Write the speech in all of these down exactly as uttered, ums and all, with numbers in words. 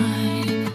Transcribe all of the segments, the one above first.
mine.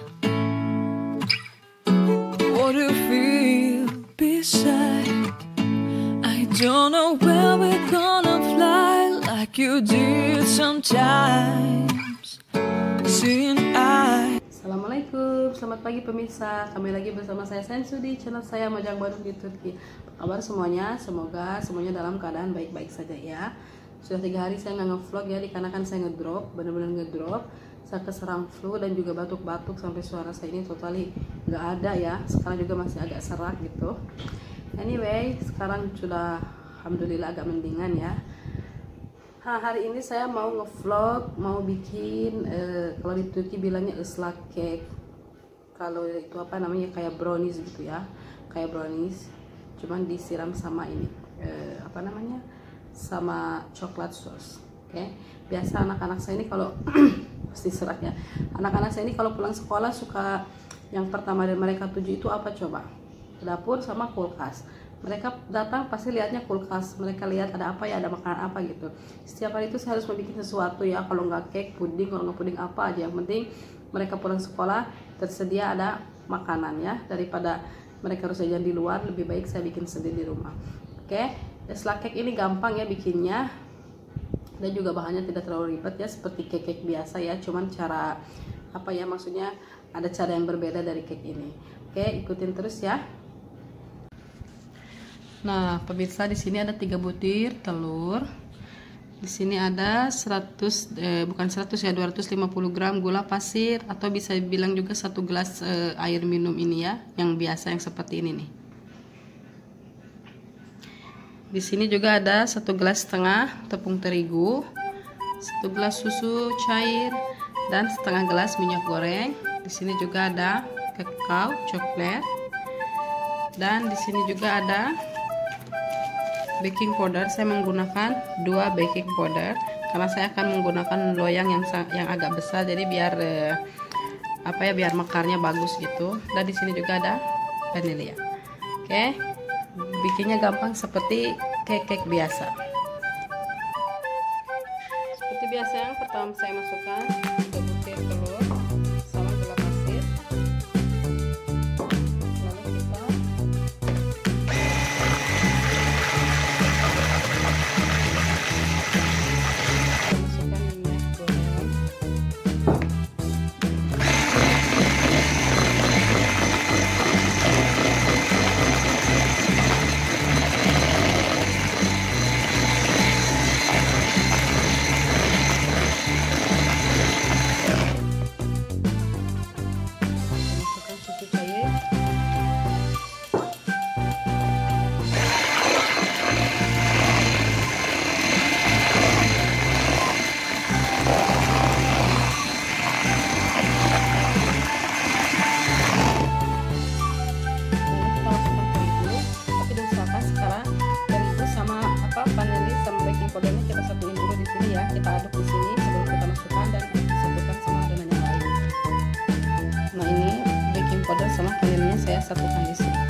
What do you feel beside? I don't know where we're gonna fly like you did sometimes. Seeing I. Assalamualaikum, selamat pagi pemirsa. Kembali lagi bersama saya Sensu di channel saya Majang Baru di Turki. Apa kabar semuanya? Semoga semuanya dalam keadaan baik-baik saja ya. Sudah tiga hari saya nggak nge-vlog ya, dikarenakan saya ngedrop, bener-bener ngedrop. Saya keserang flu dan juga batuk-batuk sampai suara saya ini totally nggak ada ya. Sekarang juga masih agak serak gitu. Anyway, sekarang sudah alhamdulillah agak mendingan ya. Ha, hari ini saya mau nge-vlog, mau bikin eh, kalau di Turki bilangnya ıslak cake. Kalau itu apa namanya, kayak brownies gitu ya, kayak brownies, cuman disiram sama ini eh, apa namanya, sama coklat sauce. Oke, okay? Biasa anak-anak saya ini kalau pasti serak ya. Anak-anak saya ini kalau pulang sekolah suka yang pertama dari mereka tuju itu apa coba? Dapur sama kulkas. Mereka datang pasti lihatnya kulkas, mereka lihat ada apa ya, ada makanan apa gitu. Setiap hari itu saya harus membuat sesuatu ya, kalau nggak cake, puding, kalau nggak puding apa aja, yang penting mereka pulang sekolah tersedia ada makanan ya, daripada mereka harus jajan di luar, lebih baik saya bikin sendiri di rumah. Oke, okay? Islak cake ini gampang ya bikinnya, dan juga bahannya tidak terlalu ribet ya, seperti cake-cake biasa ya, cuman cara apa ya, maksudnya ada cara yang berbeda dari cake ini. Oke, okay, ikutin terus ya. Nah, pemirsa, di sini ada tiga butir telur. Di sini ada seratus eh, bukan seratus ya, dua ratus lima puluh gram gula pasir, atau bisa bilang juga satu gelas eh, air minum ini ya, yang biasa yang seperti ini nih. Di sini juga ada satu gelas setengah tepung terigu, satu gelas susu cair, dan setengah gelas minyak goreng. Di sini juga ada kakao coklat, dan di sini juga ada baking powder. Saya menggunakan dua baking powder karena saya akan menggunakan loyang yang yang agak besar, jadi biar eh, apa ya, biar mekarnya bagus gitu. Dan di sini juga ada vanilya. Oke, okay. Bikinnya gampang seperti cake-cake biasa. Seperti biasa, yang pertama saya masukkan tiga butir telur sama gula pasir. Lalu kita kita aduk di sini sebelum kita masukkan dan satukan sama adonan yang lain. Nah, ini baking powder sama vanilnya saya satukan di sini.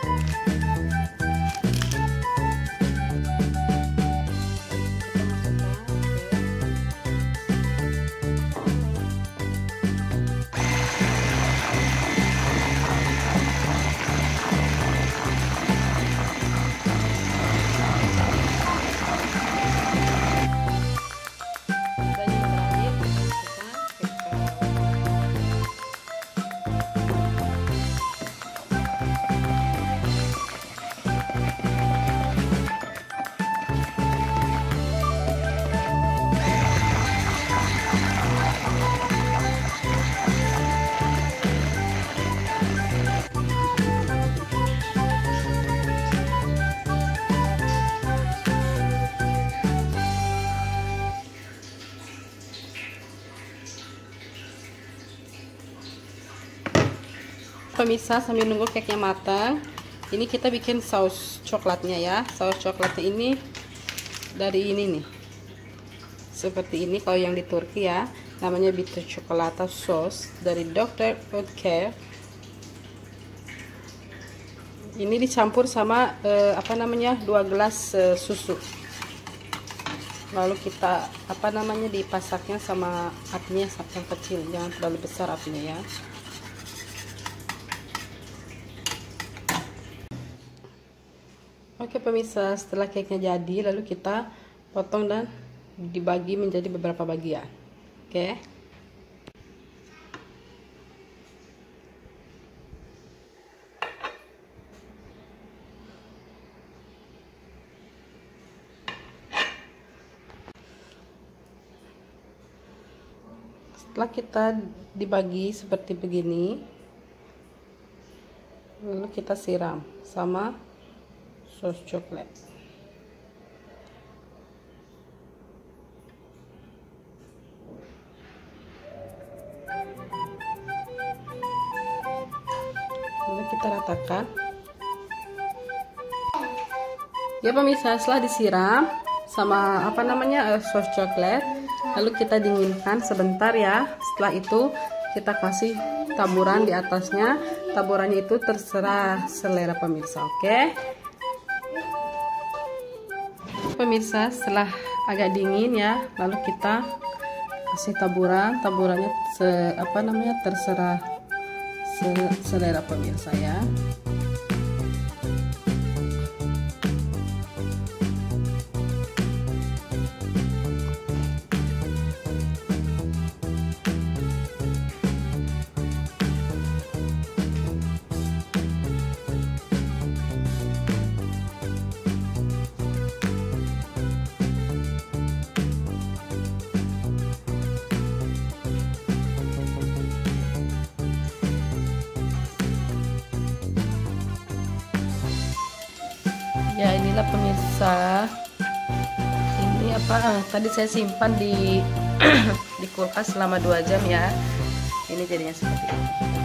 Pemirsa, sambil nunggu cake-nya matang, ini kita bikin saus coklatnya ya. Saus coklatnya ini dari ini nih, seperti ini kalau yang di Turki ya, namanya bitter chocolate sauce dari dokter Oetker. Ini dicampur sama eh, apa namanya, dua gelas eh, susu. lalu kita apa namanya dipasaknya sama apinya yang kecil, jangan terlalu besar apinya ya. Oke pemirsa, setelah cake-nya jadi, lalu kita potong dan dibagi menjadi beberapa bagian. Oke. Setelah kita dibagi seperti begini, lalu kita siram sama sos coklat. Lalu kita ratakan. Ya pemirsa, setelah disiram sama apa namanya uh, sos coklat, lalu kita dinginkan sebentar ya. Setelah itu kita kasih taburan di atasnya. Taburannya itu terserah selera pemirsa, oke? Pemirsa, setelah agak dingin ya, lalu kita kasih taburan. Taburannya se, apa namanya terserah se, selera pemirsa ya. Ya inilah pemirsa, ini apa ah, tadi saya simpan di di kulkas selama dua jam ya. Ini jadinya seperti ini.